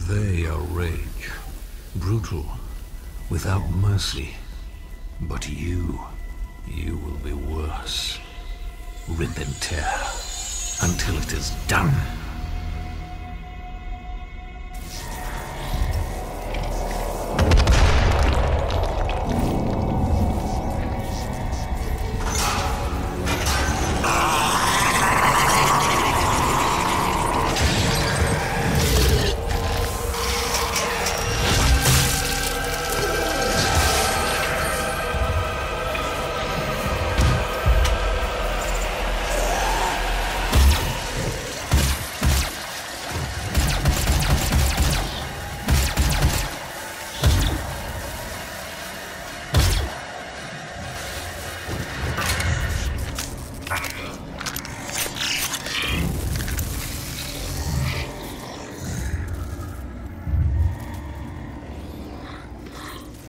They are rage, brutal, without mercy. But you will be worse. Rip and tear until it is done.